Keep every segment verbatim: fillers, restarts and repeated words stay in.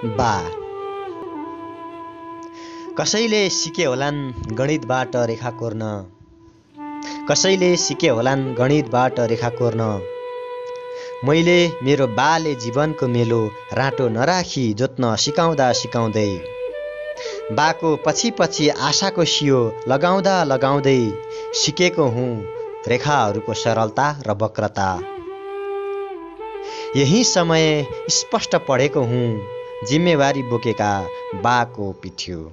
बा कसैले सिके होलान् गणितबाट रेखा कोर्न, कसैले सिके होलान् गणितबाट रेखा कोर्न। मैले मेरो बाले जीवनको मेलो राटो नराखी जोत्न सिकाउँदा सिकाउँदै, बाको पछि पछि आशाको सियो लगाउँदा लगाउँदै सिकेको हुँ रेखाहरूको सरलता र वक्रता। यही समय स्पष्ट पढेको हुँ जिम्मेवारी बोकेका बाको पिठ्यू।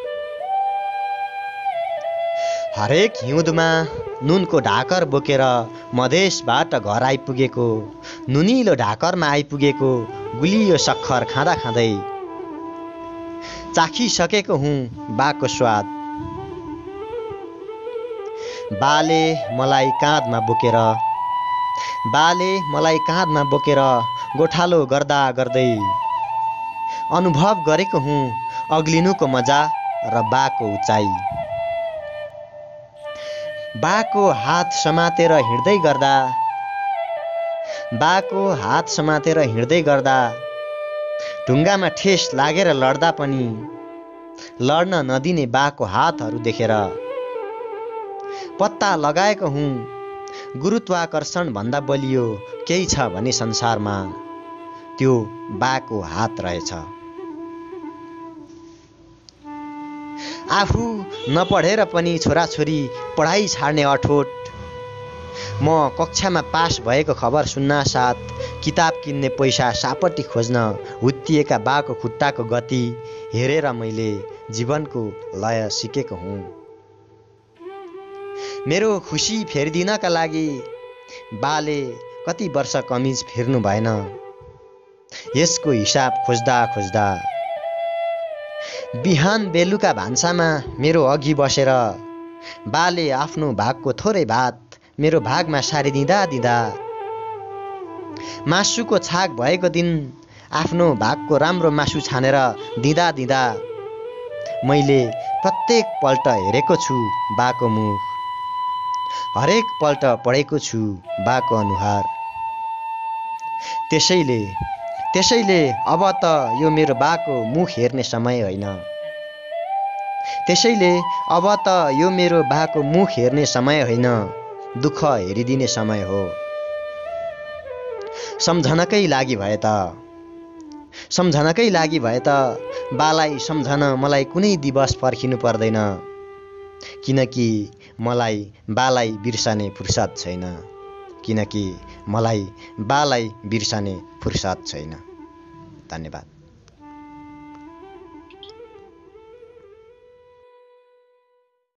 हरेक हिउँदमा नुनको ढाकर बोकेर मधेसबाट घर आइपुगेको, नुनिलो ढाकरमा आइपुगेको गुलियो सक्खर खाँदा खाँदै चाखिसकेको हुँ बाको स्वाद। बाले मलाई काँधमा बोकेर बाले मलाई काँधमा बोकेर गोठालो गर्दा गर्दै अनुभव गरेको हुँ अग्लिनुको मजा र बाको उचाइ। बाको हात समातेर हिँड्दै गर्दा बाको हात समातेर हिँड्दै गर्दा ढुङ्गामा ठेस लागेर लड्दा पनि लड्न नदिने बाको हातहरू देखेर पत्ता लगाएको हुँ गुरुत्वाकर्षण भन्दा बलियो केही छ भने संसारमा त्यो बाको हात रहेछ। आफू नपढेर पनि छोराछोरी पढाइ छाड्ने अठोट, म कक्षामा पास भएको खबर सुन्नासाथ किताब किन्ने पैसा सापट्टि खोज्न हुत्तिएका बाको खुट्टाको गति हेरेर मैले जीवनको लय सिकेको हुँ। मेरो खुसी फेरिदिनका लागि बाले कति वर्ष कमिज फेर्नु भएन। यसको हिसाब खोज्दा खोज्दा बिहान बेलुका भान्सामा मेरो अघि बसेर बाले आफ्नो भागको थोरै भात मेरो भागमा सारिदिँदा दिँदा, मासुको छाक भएको दिन आफ्नो भागको राम्रो मासु छानेर दिँदा दिँदा मैले प्रत्येक पल्ट हेरेको छु बाको मुख, हरेक पल्ट पढेको छु बाको अनुहार। त्यसैले त्यसैले अब त यो मेरो बाको मुख हेर्ने समय होइन। त्यसैले अब त यो मेरो बाको मुख हेर्ने समय होइन, दुःख हेरिदिने समय हो। सम्झनकै लागि भए त सम्झनकै लागि भए त बालाई सम्झन मलाई कुनै दिवस पर्खिनु पर्दैन, किनकि मलाई बालाई बिर्सने फुर्सद छैन किनकि मलाई बालाई बिर्सने फुर्सद छैन। धन्यवाद।